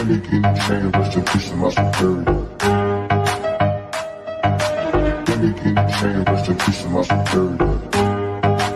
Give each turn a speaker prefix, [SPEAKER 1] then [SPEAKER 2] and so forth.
[SPEAKER 1] me get a chain, rest in peace to my superior. Let me get a chain, rest in peace to my superior.